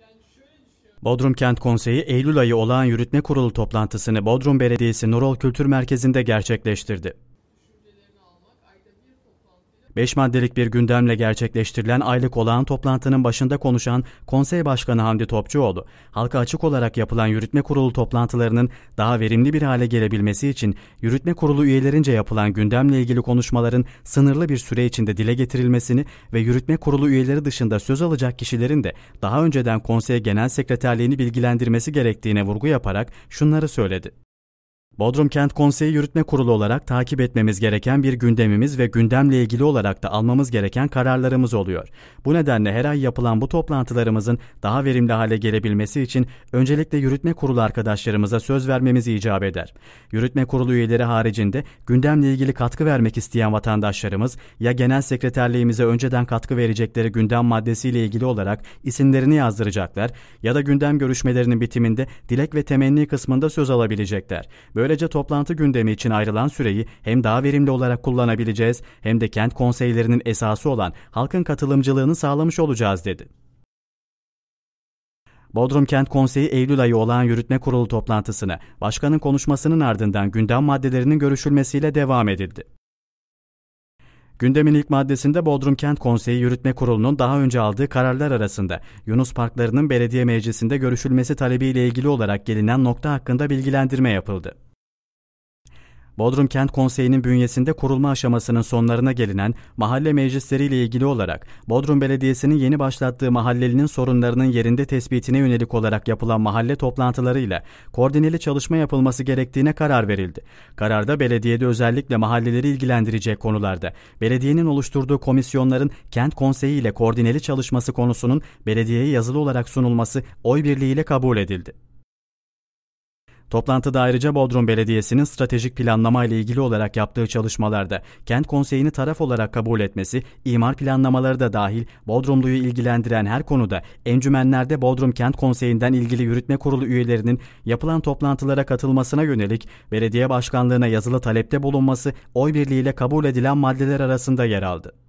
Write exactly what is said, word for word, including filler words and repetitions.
Bodrum Kent Konseyi Eylül ayı olağan yürütme kurulu toplantısını Bodrum Belediyesi Nurol Kültür Merkezi'nde gerçekleştirdi. Beş maddelik bir gündemle gerçekleştirilen aylık olağan toplantının başında konuşan Konsey Başkanı Hamdi Topçuoğlu, halka açık olarak yapılan yürütme kurulu toplantılarının daha verimli bir hale gelebilmesi için yürütme kurulu üyelerince yapılan gündemle ilgili konuşmaların sınırlı bir süre içinde dile getirilmesini ve yürütme kurulu üyeleri dışında söz alacak kişilerin de daha önceden konsey genel sekreterliğini bilgilendirmesi gerektiğine vurgu yaparak şunları söyledi. Bodrum Kent Konseyi Yürütme Kurulu olarak takip etmemiz gereken bir gündemimiz ve gündemle ilgili olarak da almamız gereken kararlarımız oluyor. Bu nedenle her ay yapılan bu toplantılarımızın daha verimli hale gelebilmesi için öncelikle Yürütme Kurulu arkadaşlarımıza söz vermemiz icap eder. Yürütme Kurulu üyeleri haricinde gündemle ilgili katkı vermek isteyen vatandaşlarımız ya genel sekreterliğimize önceden katkı verecekleri gündem maddesiyle ilgili olarak isimlerini yazdıracaklar ya da gündem görüşmelerinin bitiminde dilek ve temenni kısmında söz alabilecekler. Böyle Böylece toplantı gündemi için ayrılan süreyi hem daha verimli olarak kullanabileceğiz hem de kent konseylerinin esası olan halkın katılımcılığını sağlamış olacağız dedi. Bodrum Kent Konseyi Eylül ayı olağan yürütme kurulu toplantısına başkanın konuşmasının ardından gündem maddelerinin görüşülmesiyle devam edildi. Gündemin ilk maddesinde Bodrum Kent Konseyi Yürütme Kurulu'nun daha önce aldığı kararlar arasında Yunus Parkları'nın belediye meclisinde görüşülmesi talebiyle ilgili olarak gelinen nokta hakkında bilgilendirme yapıldı. Bodrum Kent Konseyi'nin bünyesinde kurulma aşamasının sonlarına gelinen mahalle meclisleriyle ilgili olarak Bodrum Belediyesi'nin yeni başlattığı mahallelinin sorunlarının yerinde tespitine yönelik olarak yapılan mahalle toplantılarıyla koordineli çalışma yapılması gerektiğine karar verildi. Kararda belediyede özellikle mahalleleri ilgilendirecek konularda belediyenin oluşturduğu komisyonların kent konseyi ile koordineli çalışması konusunun belediyeye yazılı olarak sunulması oy birliğiyle kabul edildi. Toplantıda ayrıca Bodrum Belediyesi'nin stratejik planlama ile ilgili olarak yaptığı çalışmalarda kent konseyini taraf olarak kabul etmesi, imar planlamaları da dahil Bodrumlu'yu ilgilendiren her konuda encümenlerde Bodrum Kent Konseyi'nden ilgili yürütme kurulu üyelerinin yapılan toplantılara katılmasına yönelik belediye başkanlığına yazılı talepte bulunması oy birliğiyle kabul edilen maddeler arasında yer aldı.